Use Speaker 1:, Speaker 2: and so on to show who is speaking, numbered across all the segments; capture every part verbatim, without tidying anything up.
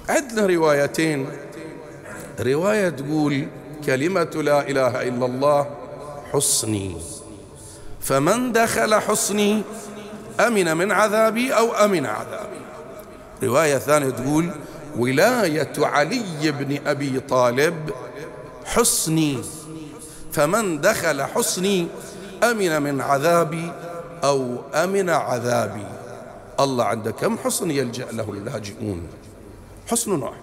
Speaker 1: عندنا روايتين، رواية تقول كلمة لا إله إلا الله حصني، فمن دخل حصني أمن من عذابي أو أمن عذابي. رواية ثانية تقول ولاية علي بن أبي طالب حصني، فمن دخل حصني أمن من عذابي أو أمن عذابي. الله عنده كم حصن يلجأ له اللاجئون؟ حصن واحد.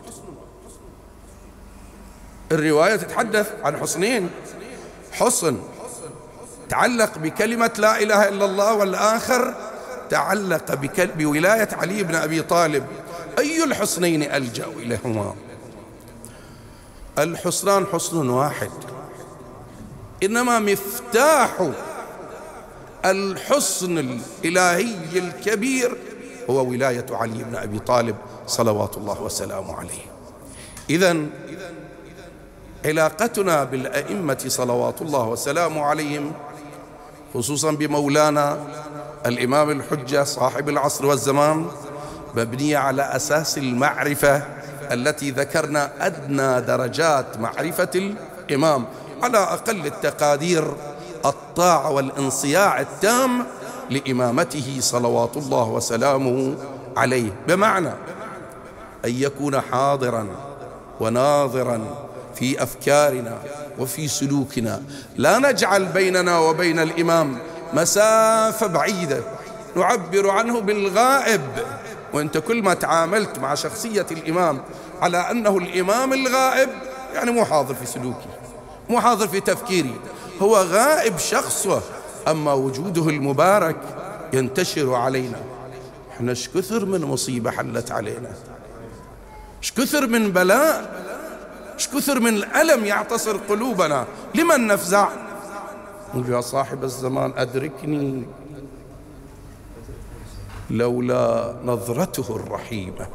Speaker 1: الرواية تتحدث عن حصنين، حصن تعلق بكلمة لا إله إلا الله، والآخر تعلق بولاية علي بن أبي طالب. أي الحصنين ألجأ إليهما؟ الحصنان حصن واحد، إنما مفتاح الحصن الإلهي الكبير هو ولاية علي بن أبي طالب صلوات الله وسلامه عليه. إذن علاقتنا بالأئمة صلوات الله وسلامه عليهم، خصوصا بمولانا الإمام الحجة صاحب العصر والزمان، مبنية على أساس المعرفة التي ذكرنا أدنى درجات معرفة الإمام، على أقل التقادير الطاعة والانصياع التام لإمامته صلوات الله وسلامه عليه، بمعنى أن يكون حاضرا وناظرا في أفكارنا وفي سلوكنا، لا نجعل بيننا وبين الإمام مسافة بعيدة نعبر عنه بالغائب، وأنت كل ما تعاملت مع شخصية الإمام على أنه الإمام الغائب يعني مو حاضر في سلوكي، مو حاضر في تفكيري، هو غائب شخصه، أما وجوده المبارك ينتشر علينا. احنا ايش كثر من مصيبة حلت علينا، ايش كثر من بلاء، ايش كثر من الألم يعتصر قلوبنا، لمن نفزع؟ نقول يا صاحب الزمان أدركني لولا نظرته الرحيمة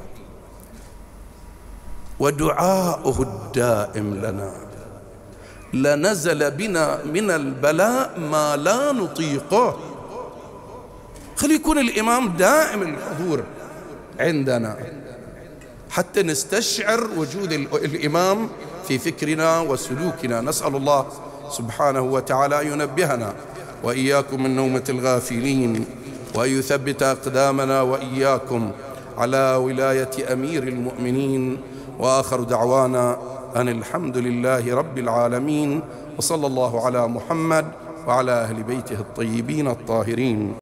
Speaker 1: ودعاؤه الدائم لنا لنزل بنا من البلاء ما لا نطيقه. خلي يكون الإمام دائم الحضور عندنا حتى نستشعر وجود الإمام في فكرنا وسلوكنا. نسأل الله سبحانه وتعالى ينبهنا وإياكم من نومة الغافلين، وأن يثبت أقدامنا وإياكم على ولاية أمير المؤمنين. وآخر دعوانا أن الحمد لله رب العالمين، وصلى الله على محمد وعلى أهل بيته الطيبين الطاهرين.